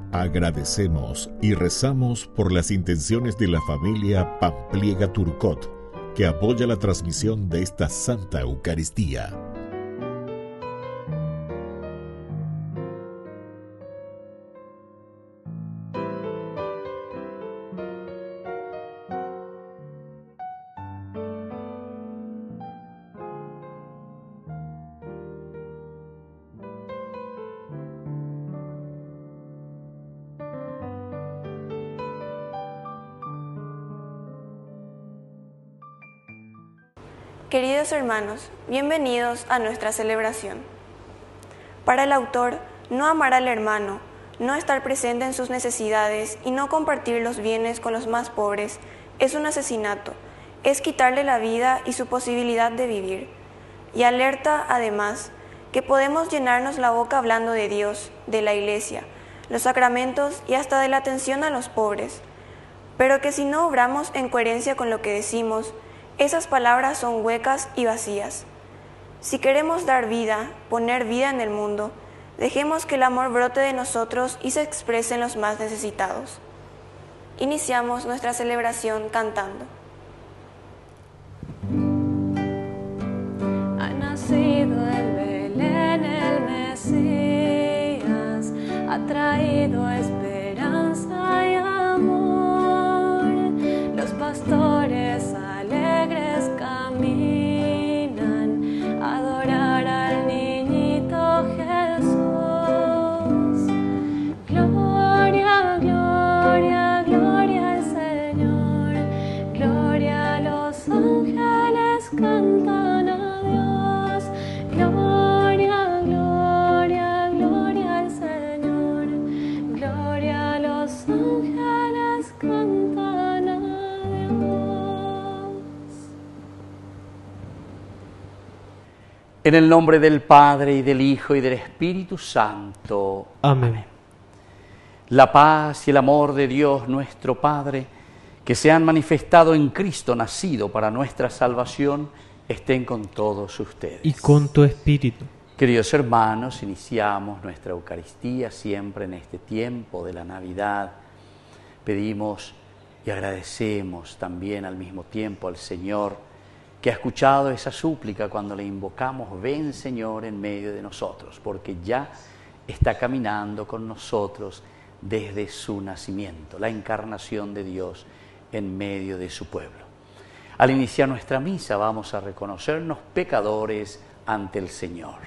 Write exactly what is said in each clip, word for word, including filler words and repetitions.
Agradecemos y rezamos por las intenciones de la familia Pampliega Turcot, que apoya la transmisión de esta Santa Eucaristía. Queridos hermanos, bienvenidos a nuestra celebración. Para el autor, no amar al hermano, no estar presente en sus necesidades y no compartir los bienes con los más pobres es un asesinato, es quitarle la vida y su posibilidad de vivir. Y alerta, además, que podemos llenarnos la boca hablando de Dios, de la Iglesia, los sacramentos y hasta de la atención a los pobres, pero que si no obramos en coherencia con lo que decimos, esas palabras son huecas y vacías. Si queremos dar vida, poner vida en el mundo, dejemos que el amor brote de nosotros y se exprese en los más necesitados. Iniciamos nuestra celebración cantando. Ha nacido en Belén el Mesías, ha traído esperanza y amor. Los pastores alegres caminan a adorar al niñito Jesús. Gloria, gloria, gloria al Señor. Gloria a los ángeles cantan a Dios. Gloria, gloria, gloria al Señor. Gloria a los ángeles cantan a Dios. En el nombre del Padre, y del Hijo, y del Espíritu Santo. Amén. La paz y el amor de Dios nuestro Padre, que se han manifestado en Cristo nacido para nuestra salvación, estén con todos ustedes. Y con tu espíritu. Queridos hermanos, iniciamos nuestra Eucaristía siempre en este tiempo de la Navidad. Pedimos y agradecemos también al mismo tiempo al Señor, que ha escuchado esa súplica cuando le invocamos: ven Señor en medio de nosotros, porque ya está caminando con nosotros desde su nacimiento, la encarnación de Dios en medio de su pueblo. Al iniciar nuestra misa vamos a reconocernos pecadores ante el Señor.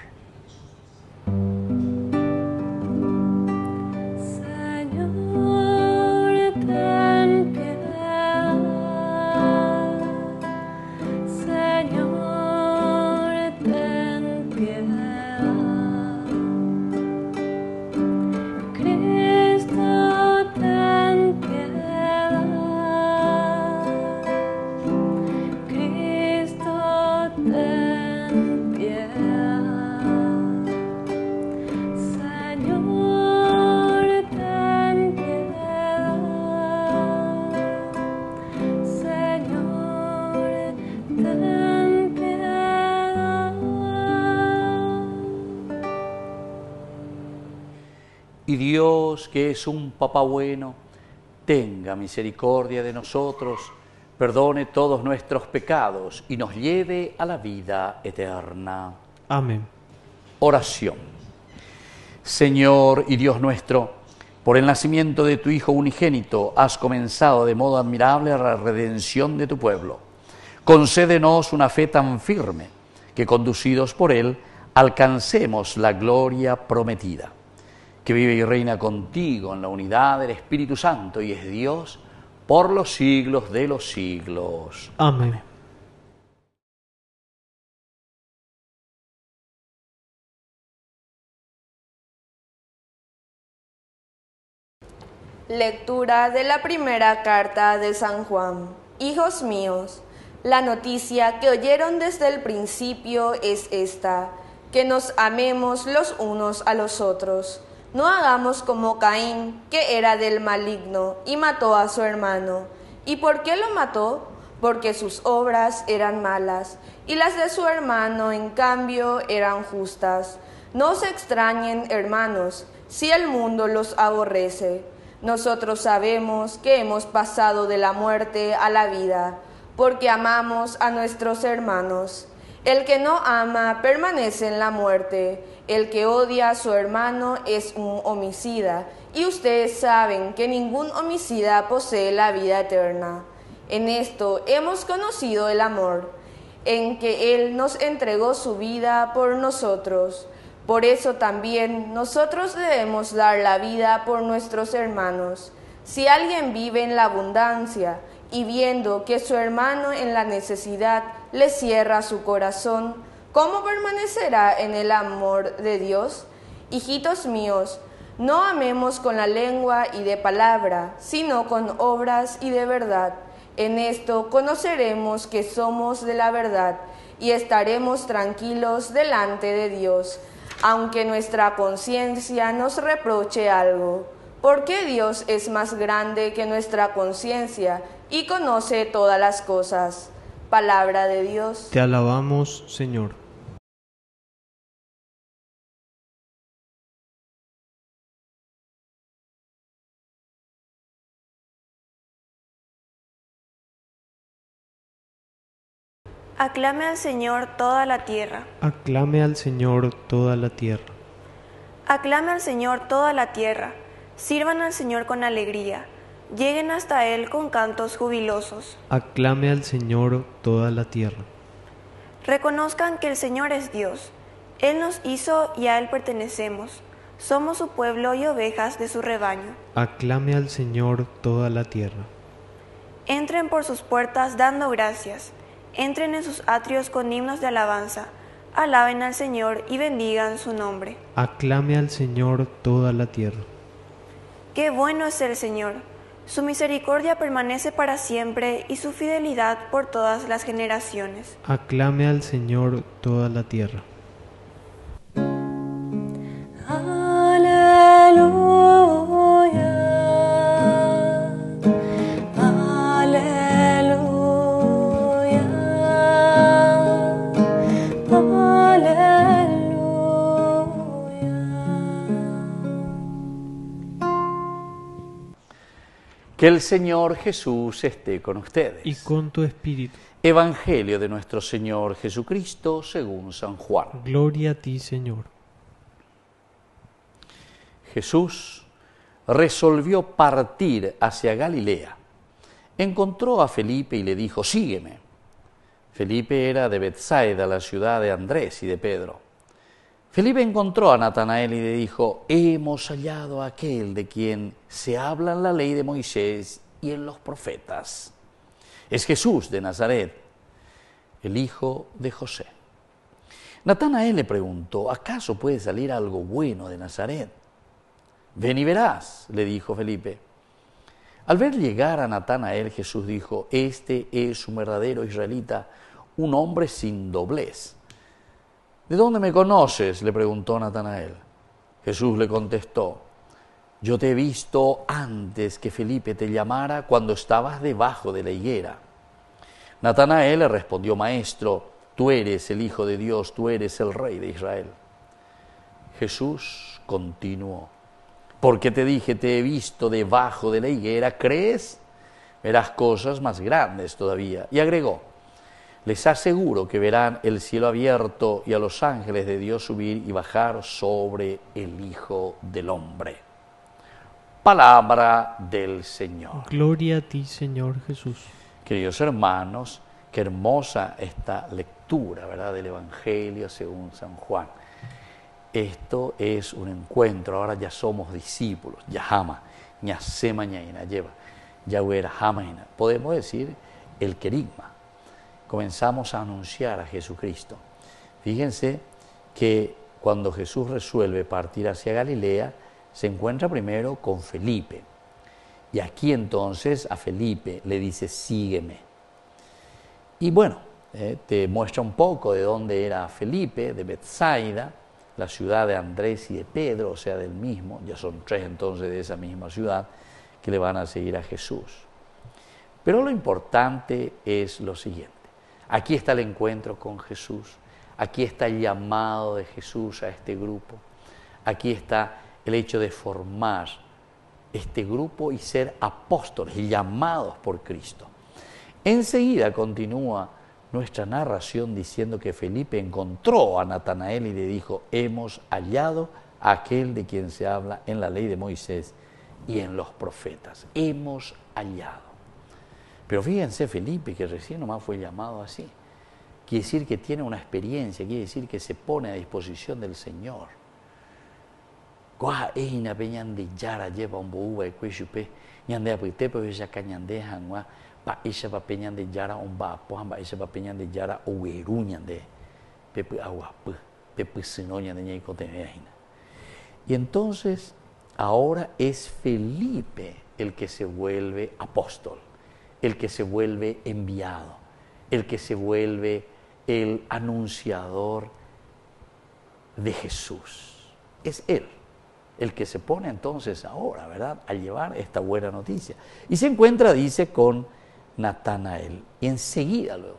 Y Dios, que es un Papá bueno, tenga misericordia de nosotros, perdone todos nuestros pecados y nos lleve a la vida eterna. Amén. Oración. Señor y Dios nuestro, por el nacimiento de tu Hijo unigénito has comenzado de modo admirable la redención de tu pueblo. Concédenos una fe tan firme que, conducidos por él, alcancemos la gloria prometida. Que vive y reina contigo en la unidad del Espíritu Santo y es Dios por los siglos de los siglos. Amén. Lectura de la primera carta de San Juan. Hijos míos, la noticia que oyeron desde el principio es esta, que nos amemos los unos a los otros. No hagamos como Caín, que era del maligno, y mató a su hermano. ¿Y por qué lo mató? Porque sus obras eran malas, y las de su hermano, en cambio, eran justas. No se extrañen, hermanos, si el mundo los aborrece. Nosotros sabemos que hemos pasado de la muerte a la vida, porque amamos a nuestros hermanos. El que no ama permanece en la muerte. El que odia a su hermano es un homicida, y ustedes saben que ningún homicida posee la vida eterna. En esto hemos conocido el amor, en que Él nos entregó su vida por nosotros. Por eso también nosotros debemos dar la vida por nuestros hermanos. Si alguien vive en la abundancia y viendo que su hermano en la necesidad le cierra su corazón, ¿cómo permanecerá en el amor de Dios? Hijitos míos, no amemos con la lengua y de palabra, sino con obras y de verdad. En esto conoceremos que somos de la verdad y estaremos tranquilos delante de Dios, aunque nuestra conciencia nos reproche algo, porque Dios es más grande que nuestra conciencia y conoce todas las cosas. Palabra de Dios. Te alabamos, Señor. Aclame al Señor toda la tierra. Aclame al Señor toda la tierra. Aclame al Señor toda la tierra. Sirvan al Señor con alegría. Lleguen hasta Él con cantos jubilosos. Aclame al Señor toda la tierra. Reconozcan que el Señor es Dios. Él nos hizo y a Él pertenecemos. Somos su pueblo y ovejas de su rebaño. Aclame al Señor toda la tierra. Entren por sus puertas dando gracias. Entren en sus atrios con himnos de alabanza. Alaben al Señor y bendigan su nombre. Aclame al Señor toda la tierra. Qué bueno es el Señor. Su misericordia permanece para siempre y su fidelidad por todas las generaciones. Aclame al Señor toda la tierra. Que el Señor Jesús esté con ustedes. Y con tu espíritu. Evangelio de nuestro Señor Jesucristo según San Juan. Gloria a ti, Señor. Jesús resolvió partir hacia Galilea. Encontró a Felipe y le dijo, sígueme. Felipe era de Betsaida, la ciudad de Andrés y de Pedro. Felipe encontró a Natanael y le dijo, hemos hallado a aquel de quien se habla en la ley de Moisés y en los profetas. Es Jesús de Nazaret, el hijo de José. Natanael le preguntó, ¿acaso puede salir algo bueno de Nazaret? Ven y verás, le dijo Felipe. Al ver llegar a Natanael, Jesús dijo, este es un verdadero israelita, un hombre sin doblez. ¿De dónde me conoces?, le preguntó Natanael. Jesús le contestó, yo te he visto antes que Felipe te llamara cuando estabas debajo de la higuera. Natanael le respondió, maestro, tú eres el Hijo de Dios, tú eres el Rey de Israel. Jesús continuó, porque te dije, te he visto debajo de la higuera, ¿crees? Verás cosas más grandes todavía. Y agregó, les aseguro que verán el cielo abierto y a los ángeles de Dios subir y bajar sobre el Hijo del Hombre. Palabra del Señor. Gloria a ti, Señor Jesús. Queridos hermanos, qué hermosa esta lectura, ¿verdad?, del Evangelio según San Juan. Esto es un encuentro, ahora ya somos discípulos, ya jama, ya se mañana lleva, ya hubiera jamaina. Podemos decir el querigma. Comenzamos a anunciar a Jesucristo. Fíjense que cuando Jesús resuelve partir hacia Galilea, se encuentra primero con Felipe. Y aquí entonces a Felipe le dice, sígueme. Y bueno, eh, te muestra un poco de dónde era Felipe, de Betsaida, la ciudad de Andrés y de Pedro, o sea, del mismo, ya son tres entonces de esa misma ciudad, que le van a seguir a Jesús. Pero lo importante es lo siguiente. Aquí está el encuentro con Jesús, aquí está el llamado de Jesús a este grupo, aquí está el hecho de formar este grupo y ser apóstoles, llamados por Cristo. Enseguida continúa nuestra narración diciendo que Felipe encontró a Natanael y le dijo: hemos hallado a aquel de quien se habla en la ley de Moisés y en los profetas. Hemos hallado. Pero fíjense, Felipe, que recién nomás fue llamado así. Quiere decir que tiene una experiencia, quiere decir que se pone a disposición del Señor. Guau, eina pe ñande yara lleva un boba y cueshupe, ñande apitepe veja cañande hangua, pa isha pa pe ñande yara un ba pohan ba isha pa pe ñande yara ueru ñande, pepe aguapu, pepe sino ñande ñe cote veina. Y entonces, ahora es Felipe el que se vuelve apóstol, el que se vuelve enviado, el que se vuelve el anunciador de Jesús. Es él el que se pone entonces ahora, ¿verdad?, a llevar esta buena noticia. Y se encuentra, dice, con Natanael. Y enseguida luego,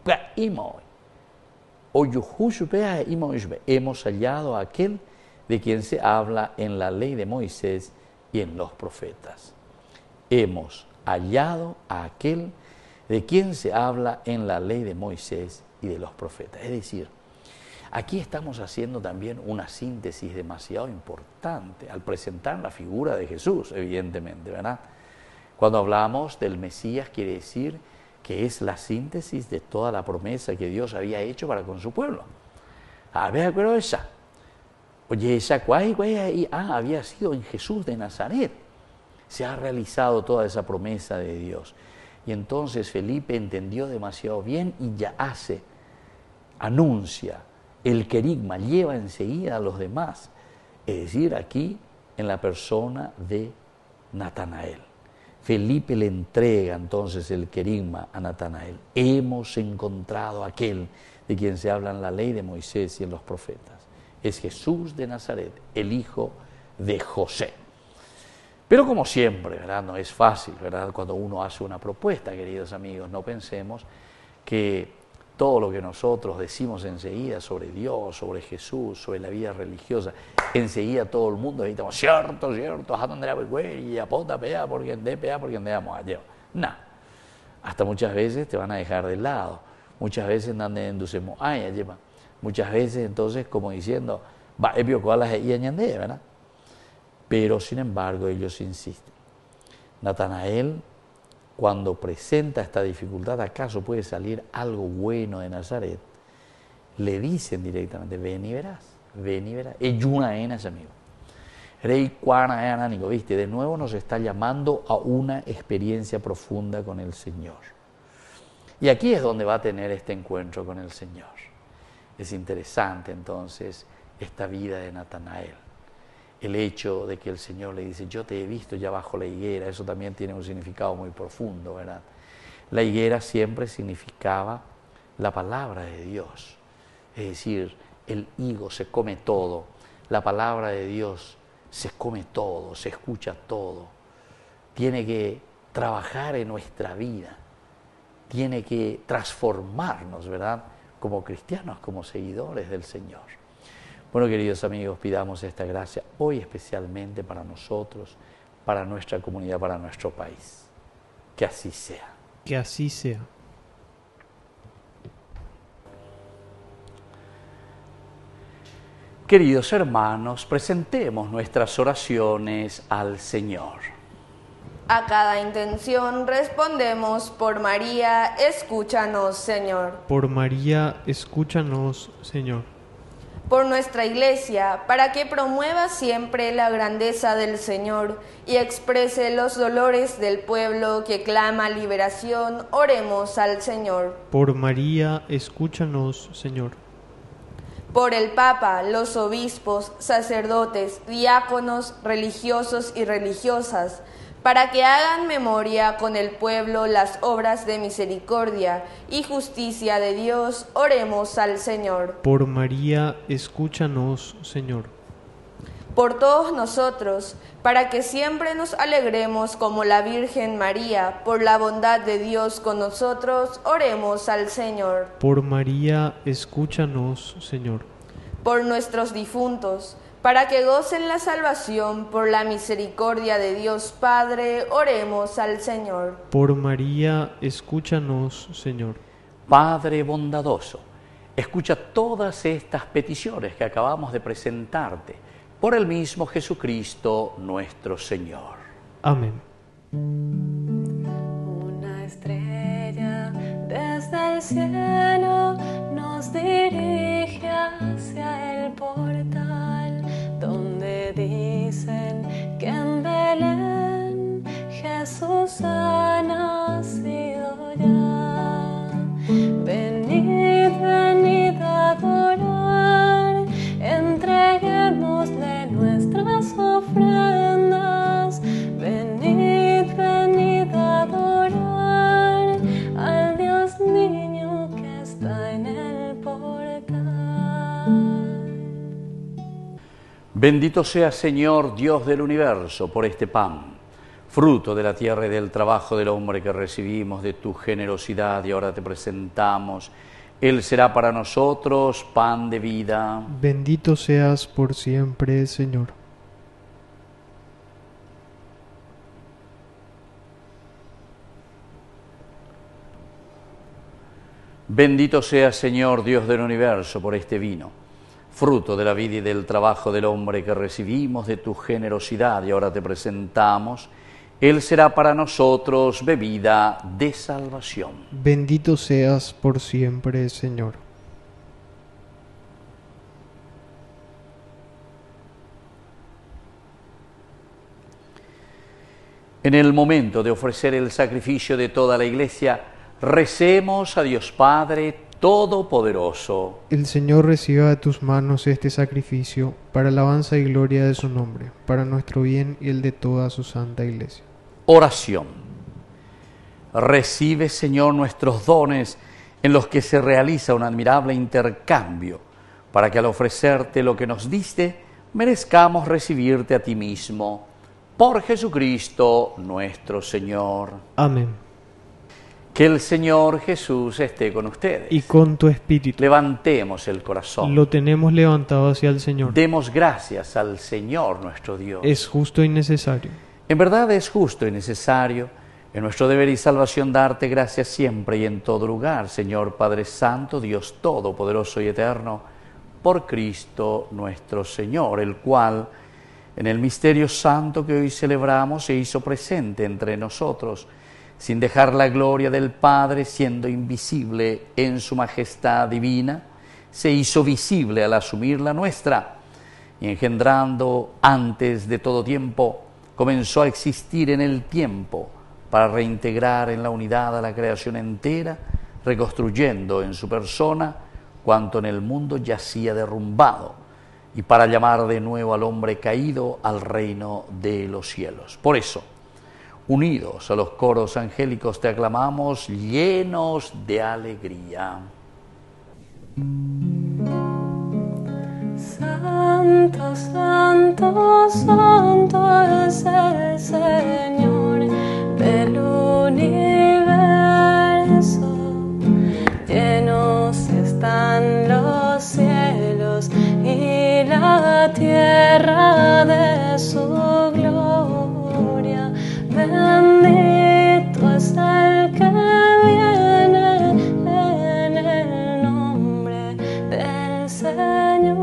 hemos hallado a aquel de quien se habla en la ley de Moisés y en los profetas. Hemos hallado a aquel de quien se habla en la ley de Moisés y de los profetas. Es decir, aquí estamos haciendo también una síntesis demasiado importante al presentar la figura de Jesús, evidentemente, ¿verdad? Cuando hablamos del Mesías, quiere decir que es la síntesis de toda la promesa que Dios había hecho para con su pueblo. A ver, acuerdo de esa. Oye, esa cuál, cuál, ah, había sido en Jesús de Nazaret. Se ha realizado toda esa promesa de Dios. Y entonces Felipe entendió demasiado bien y ya hace, anuncia el querigma, lleva enseguida a los demás. Es decir, aquí en la persona de Natanael. Felipe le entrega entonces el querigma a Natanael. Hemos encontrado a aquel de quien se habla en la ley de Moisés y en los profetas. Es Jesús de Nazaret, el hijo de José. Pero como siempre, ¿verdad?, no es fácil, ¿verdad?, cuando uno hace una propuesta, queridos amigos, no pensemos que todo lo que nosotros decimos enseguida sobre Dios, sobre Jesús, sobre la vida religiosa, enseguida todo el mundo gritamos, cierto, cierto, a donde güey, y a pota pea, porque de pea, porque andamos allá. No, hasta muchas veces te van a dejar de lado, muchas veces andan enducemos, ay, allá, muchas veces entonces como diciendo, va, es bio cuál es y añande, ¿verdad? Pero sin embargo ellos insisten. Natanael, cuando presenta esta dificultad, ¿acaso puede salir algo bueno de Nazaret? Le dicen directamente, ven y verás, ven y verás. Es una enas, amigo. Rey Cuana Anánico, ¿viste? De nuevo nos está llamando a una experiencia profunda con el Señor. Y aquí es donde va a tener este encuentro con el Señor. Es interesante entonces esta vida de Natanael. El hecho de que el Señor le dice, yo te he visto ya bajo la higuera, eso también tiene un significado muy profundo, ¿verdad? La higuera siempre significaba la palabra de Dios. Es decir, el higo se come todo, la palabra de Dios se come todo, se escucha todo. Tiene que trabajar en nuestra vida, tiene que transformarnos, ¿verdad?, como cristianos, como seguidores del Señor. Bueno, queridos amigos, pidamos esta gracia hoy especialmente para nosotros, para nuestra comunidad, para nuestro país. Que así sea. Que así sea. Queridos hermanos, presentemos nuestras oraciones al Señor. A cada intención respondemos por María, escúchanos, Señor. Por María, escúchanos, Señor. Por nuestra Iglesia, para que promueva siempre la grandeza del Señor y exprese los dolores del pueblo que clama liberación, oremos al Señor. Por María, escúchanos, Señor. Por el Papa, los obispos, sacerdotes, diáconos, religiosos y religiosas, para que hagan memoria con el pueblo las obras de misericordia y justicia de Dios, oremos al Señor. Por María, escúchanos, Señor. Por todos nosotros, para que siempre nos alegremos como la Virgen María, por la bondad de Dios con nosotros, oremos al Señor. Por María, escúchanos, Señor. Por nuestros difuntos, para que gocen la salvación por la misericordia de Dios Padre, oremos al Señor. Por María, escúchanos, Señor. Padre bondadoso, escucha todas estas peticiones que acabamos de presentarte por el mismo Jesucristo nuestro Señor. Amén. Una estrella desde el cielo nos dirige hacia el portal donde dicen que en Belén Jesús ha nacido ya. Venid, venid a adorar, entreguémosle nuestras ofrendas. Venid, venid a adorar al Dios niño que está en el portal. Bendito sea, Señor, Dios del universo, por este pan, fruto de la tierra y del trabajo del hombre que recibimos de tu generosidad y ahora te presentamos. Él será para nosotros pan de vida. Bendito seas por siempre, Señor. Bendito sea, Señor, Dios del universo, por este vino, fruto de la vida y del trabajo del hombre que recibimos de tu generosidad y ahora te presentamos. Él será para nosotros bebida de salvación. Bendito seas por siempre, Señor. En el momento de ofrecer el sacrificio de toda la Iglesia, recemos a Dios Padre Todopoderoso. El Señor reciba de tus manos este sacrificio para alabanza y gloria de su nombre, para nuestro bien y el de toda su santa Iglesia. Oración. Recibe, Señor, nuestros dones en los que se realiza un admirable intercambio, para que al ofrecerte lo que nos diste, merezcamos recibirte a ti mismo. Por Jesucristo nuestro Señor. Amén. Que el Señor Jesús esté con ustedes. Y con tu espíritu. Levantemos el corazón. Lo tenemos levantado hacia el Señor. Demos gracias al Señor nuestro Dios. Es justo y necesario. En verdad es justo y necesario, en nuestro deber y salvación, darte gracias siempre y en todo lugar, Señor Padre Santo, Dios Todopoderoso y Eterno, por Cristo nuestro Señor, el cual, en el misterio santo que hoy celebramos, se hizo presente entre nosotros, sin dejar la gloria del Padre, siendo invisible en su majestad divina, se hizo visible al asumir la nuestra, y engendrando antes de todo tiempo, comenzó a existir en el tiempo para reintegrar en la unidad a la creación entera, reconstruyendo en su persona cuanto en el mundo yacía derrumbado, y para llamar de nuevo al hombre caído al reino de los cielos. Por eso, unidos a los coros angélicos, te aclamamos llenos de alegría. Santo, santo, santo es el Señor del universo. Llenos están los cielos y la tierra de su gloria. Bendito es el que viene en el nombre del Señor.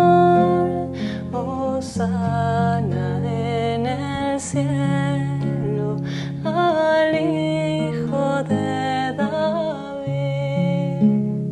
Hosana en el cielo al Hijo de David.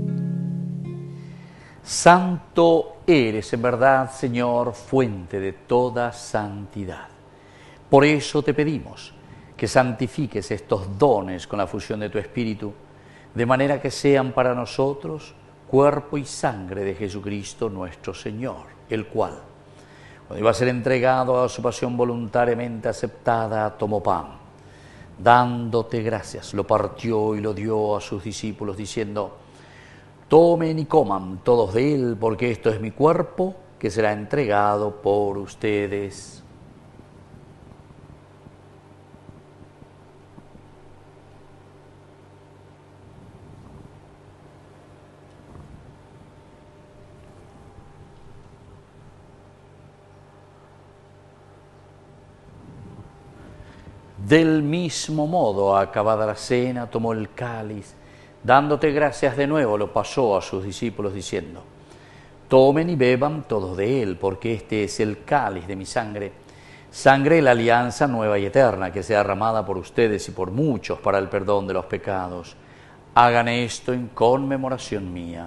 Santo eres, en verdad, Señor, fuente de toda santidad. Por eso te pedimos que santifiques estos dones con la fusión de tu Espíritu, de manera que sean para nosotros cuerpo y sangre de Jesucristo nuestro Señor, el cual, cuando iba a ser entregado a su pasión voluntariamente aceptada, tomó pan, dándote gracias, lo partió y lo dio a sus discípulos, diciendo: tomen y coman todos de él, porque esto es mi cuerpo, que será entregado por ustedes. Del mismo modo, acabada la cena, tomó el cáliz, dándote gracias de nuevo, lo pasó a sus discípulos diciendo: tomen y beban todos de él, porque este es el cáliz de mi sangre, sangre de la alianza nueva y eterna, que sea derramada por ustedes y por muchos para el perdón de los pecados. Hagan esto en conmemoración mía.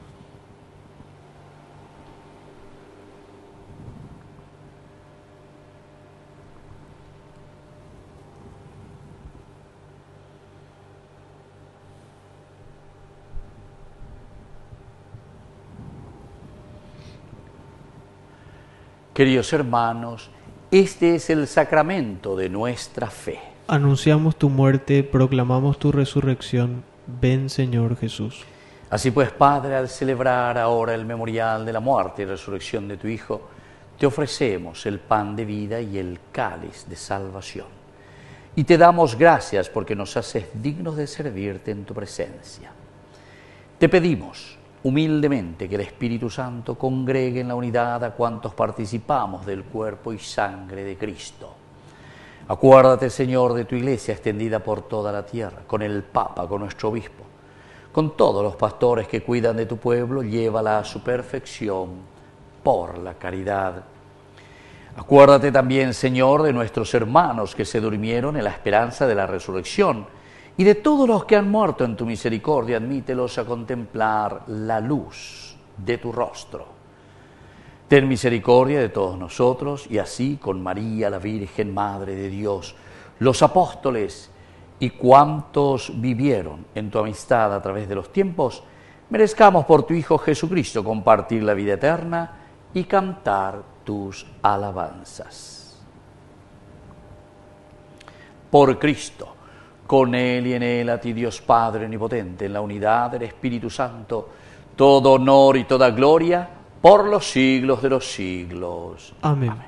Queridos hermanos, este es el sacramento de nuestra fe. Anunciamos tu muerte, proclamamos tu resurrección. Ven, Señor Jesús. Así pues, Padre, al celebrar ahora el memorial de la muerte y resurrección de tu Hijo, te ofrecemos el pan de vida y el cáliz de salvación. Y te damos gracias porque nos haces dignos de servirte en tu presencia. Te pedimos humildemente que el Espíritu Santo congregue en la unidad a cuantos participamos del cuerpo y sangre de Cristo. Acuérdate, Señor, de tu Iglesia extendida por toda la tierra, con el Papa, con nuestro Obispo, con todos los pastores que cuidan de tu pueblo, llévala a su perfección por la caridad. Acuérdate también, Señor, de nuestros hermanos que se durmieron en la esperanza de la resurrección, y de todos los que han muerto en tu misericordia, admítelos a contemplar la luz de tu rostro. Ten misericordia de todos nosotros, y así con María, la Virgen Madre de Dios, los apóstoles y cuantos vivieron en tu amistad a través de los tiempos, merezcamos por tu Hijo Jesucristo compartir la vida eterna y cantar tus alabanzas. Por Cristo, con Él y en Él, a ti Dios Padre Omnipotente, en la unidad del Espíritu Santo, todo honor y toda gloria por los siglos de los siglos. Amén. Amén.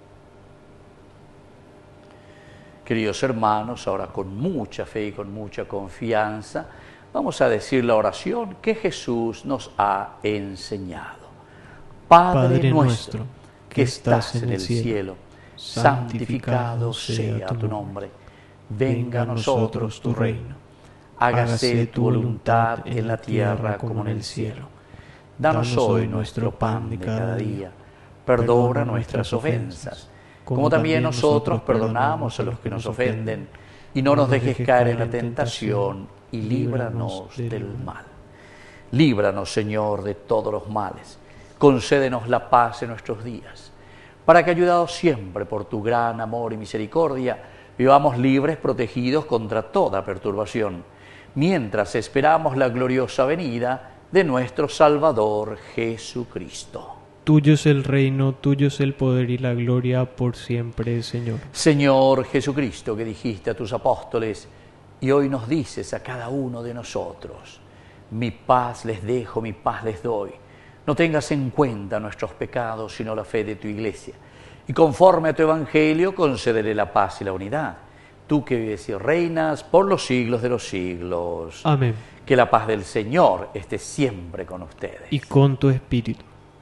Queridos hermanos, ahora con mucha fe y con mucha confianza, vamos a decir la oración que Jesús nos ha enseñado. Padre, Padre nuestro, que estás en el cielo, cielo santificado sea tu nombre. Venga a nosotros tu reino, hágase tu voluntad en la tierra como en el cielo. Danos hoy nuestro pan de cada día, perdona nuestras ofensas, como también nosotros perdonamos a los que nos ofenden, y no nos dejes caer en la tentación, y líbranos del mal. Líbranos, Señor, de todos los males, concédenos la paz en nuestros días, para que, ayudados siempre por tu gran amor y misericordia, vivamos libres, protegidos contra toda perturbación, mientras esperamos la gloriosa venida de nuestro Salvador Jesucristo. Tuyo es el reino, tuyo es el poder y la gloria por siempre, Señor. Señor Jesucristo, que dijiste a tus apóstoles, y hoy nos dices a cada uno de nosotros: mi paz les dejo, mi paz les doy. No tengas en cuenta nuestros pecados, sino la fe de tu Iglesia. Y conforme a tu Evangelio, concederé la paz y la unidad. Tú que vives y reinas por los siglos de los siglos. Amén. Que la paz del Señor esté siempre con ustedes. Y con tu espíritu.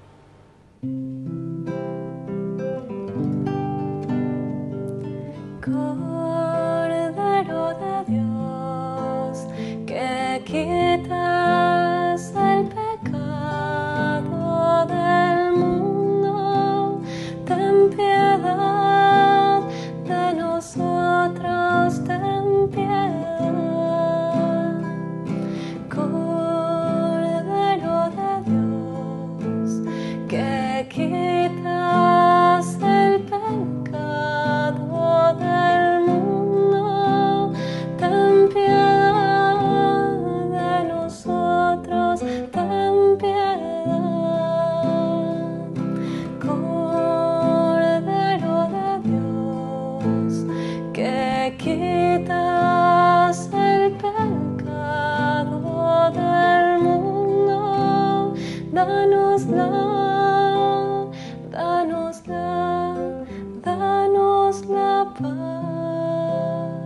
Cordero de Dios, que quitas el pecado del mundo, ten piedad de nosotros, ten piedad. Cordero de Dios, que quitas el pecado del mundo, ten piedad de nosotros, ten piedad. Cordero de Dios, que quitas el pecado del mundo, danos la, danos la, danos la paz.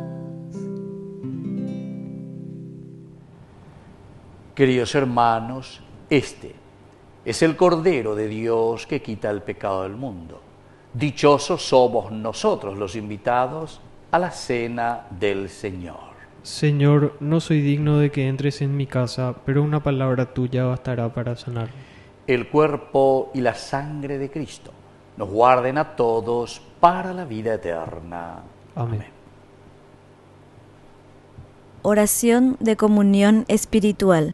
Queridos hermanos, este es el Cordero de Dios que quita el pecado del mundo. Dichosos somos nosotros los invitados a la cena del Señor. Señor, no soy digno de que entres en mi casa, pero una palabra tuya bastará para sanarme. El cuerpo y la sangre de Cristo nos guarden a todos para la vida eterna. Amén. Amén. Oración de comunión espiritual.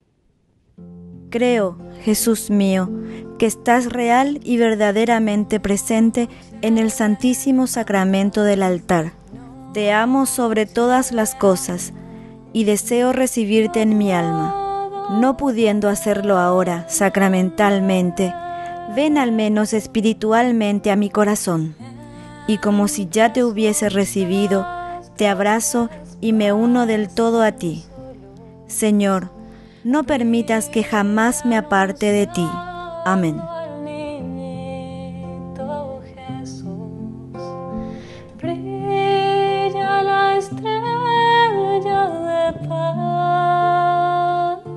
Creo, Jesús mío, que estás real y verdaderamente presente en el Santísimo Sacramento del altar. Te amo sobre todas las cosas y deseo recibirte en mi alma. No pudiendo hacerlo ahora sacramentalmente, ven al menos espiritualmente a mi corazón. Y como si ya te hubiese recibido, te abrazo y me uno del todo a ti. Señor, no permitas que jamás me aparte de ti. Amén. Brilla la estrella de paz,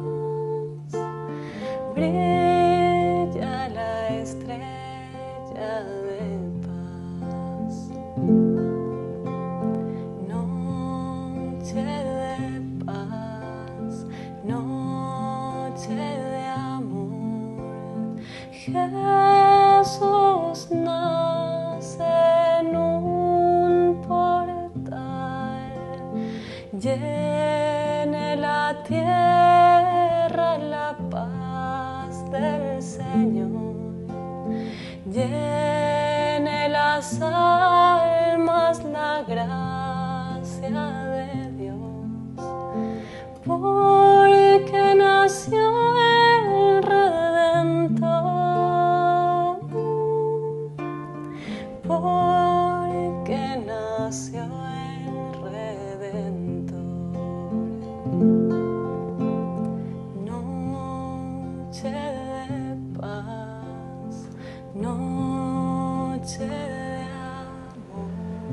brilla la estrella de paz, noche de paz, noche de amor. Jesús nace en un portal, llene la tierra la paz del Señor, llene las almas la gracia de Dios, porque nació el Redentor, porque nació el Redentor. Noche de paz, noche de amor.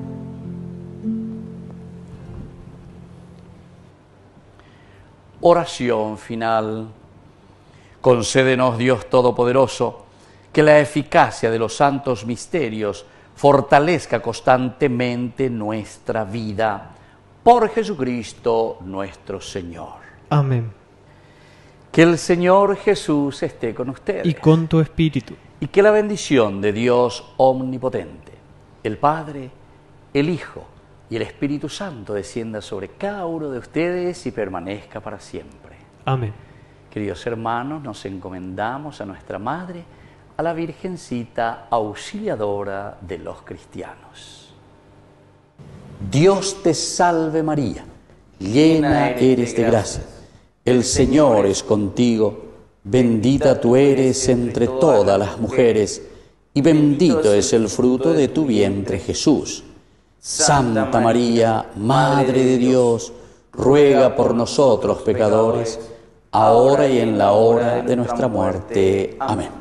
Oración final. Concédenos, Dios Todopoderoso, que la eficacia de los santos misterios fortalezca constantemente nuestra vida. Por Jesucristo nuestro Señor. Amén. Que el Señor Jesús esté con ustedes. Y con tu espíritu. Y que la bendición de Dios Omnipotente, el Padre, el Hijo y el Espíritu Santo descienda sobre cada uno de ustedes y permanezca para siempre. Amén. Queridos hermanos, nos encomendamos a nuestra Madre, a la Virgencita auxiliadora de los cristianos. Dios te salve María, llena eres de gracia, el Señor es contigo, bendita tú eres entre todas las mujeres, y bendito es el fruto de tu vientre Jesús. Santa María, Madre de Dios, ruega por nosotros pecadores, ahora y en la hora de nuestra muerte. Amén.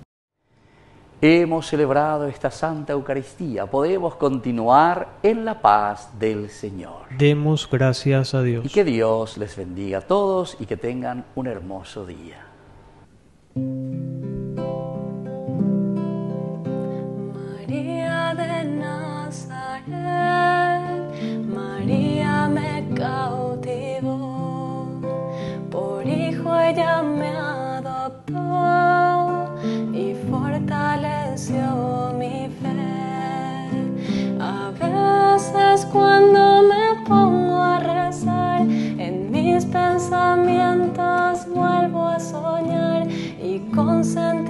Hemos celebrado esta Santa Eucaristía, podemos continuar en la paz del Señor. Demos gracias a Dios. Y que Dios les bendiga a todos y que tengan un hermoso día. María de Nazaret, María me cautivó, por hijo ella me adoptó y fortaleció mi fe. A veces cuando me pongo a rezar, en mis pensamientos vuelvo a soñar y concentrar